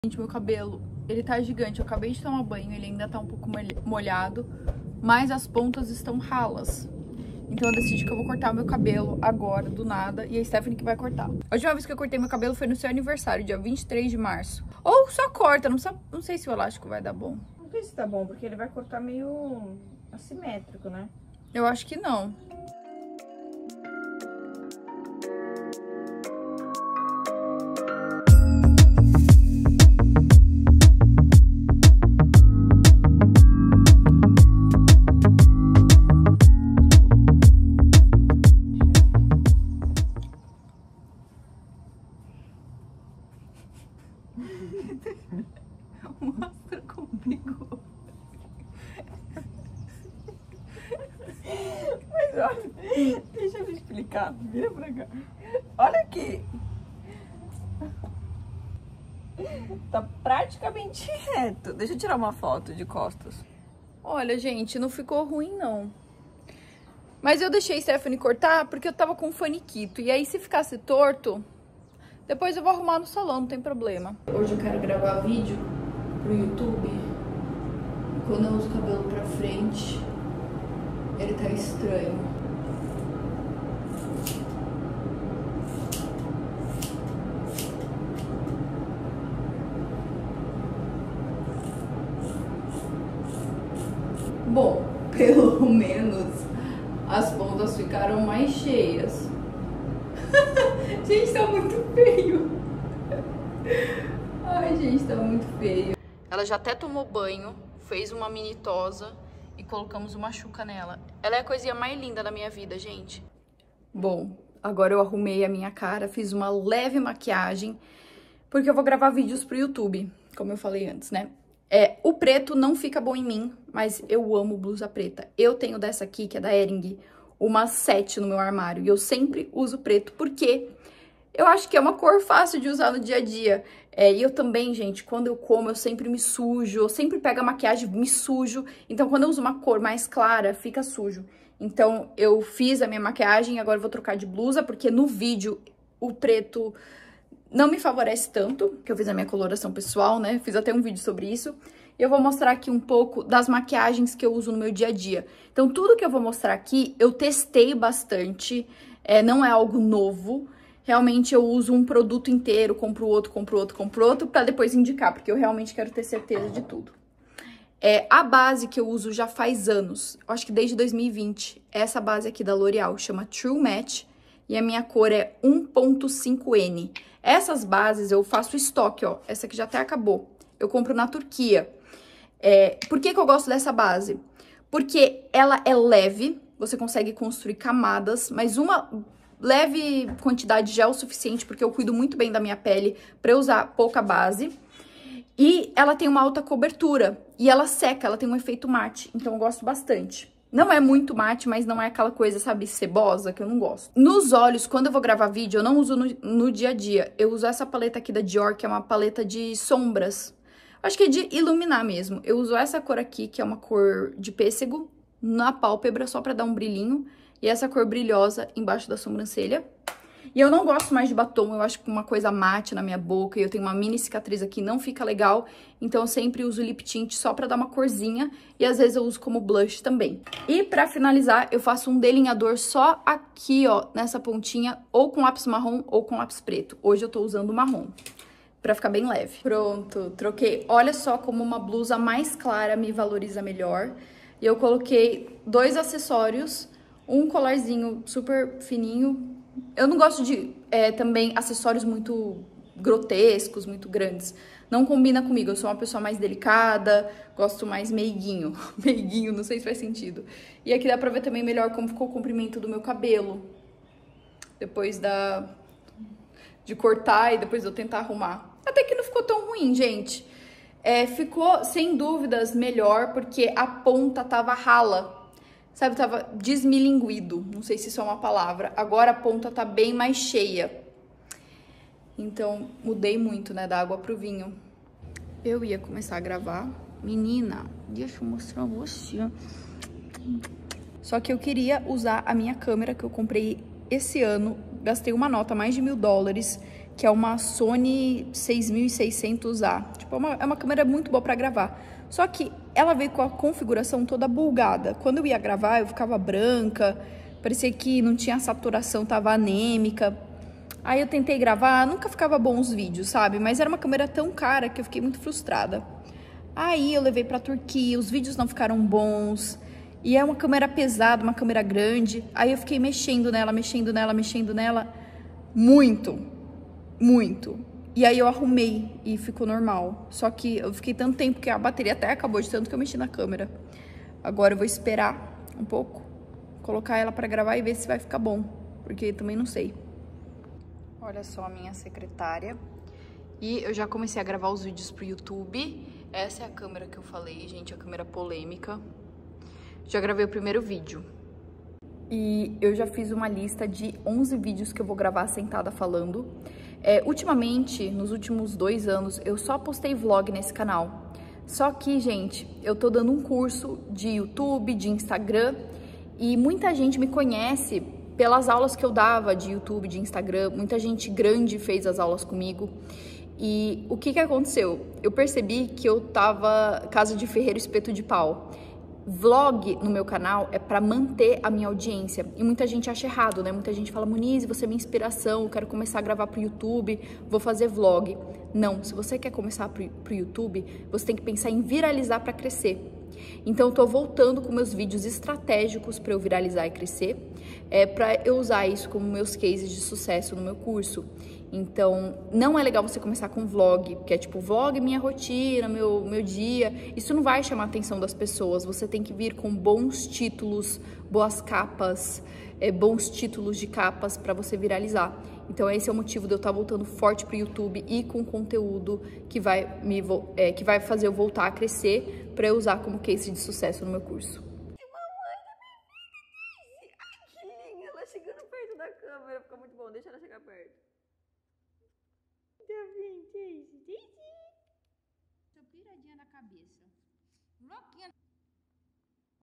Gente, meu cabelo, ele tá gigante. Eu acabei de tomar banho, ele ainda tá um pouco molhado, mas as pontas estão ralas. Então eu decidi que eu vou cortar meu cabelo agora, do nada, e a Stephanie que vai cortar. A última vez que eu cortei meu cabelo foi no seu aniversário, dia 23 de março. Ou só corta, não sei se o elástico vai dar bom. Não sei se tá bom, porque ele vai cortar meio assimétrico, né? Eu acho que não. Mostra como ficou. Mas olha, deixa eu explicar. Vira pra cá. Olha aqui. Tá praticamente reto. Deixa eu tirar uma foto de costas. Olha, gente, não ficou ruim, não. Mas eu deixei a Stephanie cortar porque eu tava com um faniquito. E aí, se ficasse torto, depois eu vou arrumar no salão, não tem problema. Hoje eu quero gravar vídeo pro YouTube. Quando eu uso o cabelo pra frente, ele tá estranho. Bom, pelo menos as pontas ficaram mais cheias. Gente, tá muito feio. Ai, gente, tá muito feio. Ela já até tomou banho, fez uma mini tosa e colocamos uma chuca nela. Ela é a coisinha mais linda da minha vida, gente. Bom, agora eu arrumei a minha cara, fiz uma leve maquiagem, porque eu vou gravar vídeos pro YouTube, como eu falei antes, né? O preto não fica bom em mim, mas eu amo blusa preta. Eu tenho dessa aqui, que é da Hering, uma 7 no meu armário. E eu sempre uso preto, porque eu acho que é uma cor fácil de usar no dia a dia. E eu também, gente, quando eu como, eu sempre me sujo. Eu sempre pego a maquiagem e me sujo. Então, quando eu uso uma cor mais clara, fica sujo. Então, eu fiz a minha maquiagem, agora eu vou trocar de blusa, porque no vídeo o preto não me favorece tanto, que eu fiz a minha coloração pessoal, né? Fiz até um vídeo sobre isso. E eu vou mostrar aqui um pouco das maquiagens que eu uso no meu dia a dia. Então, tudo que eu vou mostrar aqui, eu testei bastante. Não é algo novo. Realmente, eu uso um produto inteiro, compro outro, pra depois indicar, porque eu realmente quero ter certeza de tudo. A base que eu uso já faz anos, eu acho que desde 2020. Essa base aqui da L'Oréal, chama True Match. E a minha cor é 1.5N. Essas bases eu faço estoque, ó. Essa aqui já até acabou. Eu compro na Turquia. Por que eu gosto dessa base? Porque ela é leve, você consegue construir camadas, mas uma leve quantidade já é o suficiente, porque eu cuido muito bem da minha pele pra eu usar pouca base. E ela tem uma alta cobertura. E ela seca, ela tem um efeito mate. Então eu gosto bastante. Não é muito mate, mas não é aquela coisa, sabe, cebosa, que eu não gosto. Nos olhos, quando eu vou gravar vídeo, eu não uso no dia a dia. Eu uso essa paleta aqui da Dior, que é uma paleta de sombras. Acho que é de iluminar mesmo. Eu uso essa cor aqui, que é uma cor de pêssego, na pálpebra, só pra dar um brilhinho. E essa cor brilhosa embaixo da sobrancelha. E eu não gosto mais de batom, eu acho que uma coisa mate na minha boca, e eu tenho uma mini cicatriz aqui, não fica legal. Então eu sempre uso lip tint só pra dar uma corzinha, e às vezes eu uso como blush também. E pra finalizar, eu faço um delineador só aqui, ó, nessa pontinha, ou com lápis marrom ou com lápis preto. Hoje eu tô usando marrom, pra ficar bem leve. Pronto, troquei. Olha só como uma blusa mais clara me valoriza melhor. E eu coloquei 2 acessórios, um colarzinho super fininho. Eu não gosto de também acessórios muito grotescos, muito grandes. Não combina comigo, eu sou uma pessoa mais delicada, gosto mais meiguinho. Meiguinho, não sei se faz sentido. E aqui dá pra ver também melhor como ficou o comprimento do meu cabelo. Depois de cortar e depois eu tentar arrumar. Até que não ficou tão ruim, gente. Ficou, sem dúvidas, melhor porque a ponta tava rala. Sabe, tava desmilinguido, não sei se isso é uma palavra. Agora a ponta tá bem mais cheia. Então, mudei muito, né, da água pro vinho. Eu ia começar a gravar. Menina, deixa eu mostrar você. Só que eu queria usar a minha câmera que eu comprei esse ano. Gastei uma nota, mais de $1000, que é uma Sony 6600A. Tipo, é uma câmera muito boa pra gravar. Só que ela veio com a configuração toda bugada. Quando eu ia gravar, eu ficava branca, parecia que não tinha saturação, tava anêmica. Aí eu tentei gravar, nunca ficava bom os vídeos, sabe? Mas era uma câmera tão cara que eu fiquei muito frustrada. Aí eu levei pra Turquia, os vídeos não ficaram bons. E é uma câmera pesada, uma câmera grande. Aí eu fiquei mexendo nela. Muito. E aí eu arrumei e ficou normal. Só que eu fiquei tanto tempo que a bateria até acabou de tanto que eu mexi na câmera. Agora eu vou esperar um pouco, colocar ela pra gravar e ver se vai ficar bom. Porque também não sei. Olha só a minha secretária. E eu já comecei a gravar os vídeos pro YouTube. Essa é a câmera que eu falei, gente, a câmera polêmica. Já gravei o primeiro vídeo. E eu já fiz uma lista de 11 vídeos que eu vou gravar sentada falando. Ultimamente, nos últimos 2 anos, eu só postei vlog nesse canal. Só que, gente, eu tô dando um curso de YouTube, de Instagram. E muita gente me conhece pelas aulas que eu dava de YouTube, de Instagram. Muita gente grande fez as aulas comigo. E o que aconteceu? Eu percebi que eu tava casa de ferreiro, espeto de pau. Vlog no meu canal é pra manter a minha audiência. E muita gente acha errado, né? Muita gente fala, Monize, você é minha inspiração, eu quero começar a gravar pro YouTube, vou fazer vlog. Não, se você quer começar pro YouTube, você tem que pensar em viralizar pra crescer. Então eu tô voltando com meus vídeos estratégicos pra eu viralizar e crescer, pra eu usar isso como meus cases de sucesso no meu curso. Então, não é legal você começar com vlog, que é tipo, vlog minha rotina, meu dia. Isso não vai chamar a atenção das pessoas. Você tem que vir com bons títulos, boas capas, bons títulos de capas para você viralizar. Então, esse é o motivo de eu estar voltando forte pro YouTube e com conteúdo que vai fazer eu voltar a crescer para eu usar como case de sucesso no meu curso. Ela chegando perto da câmera, fica muito bom. Deixa ela chegar perto. Tô piradinha na cabeça. Louquinha.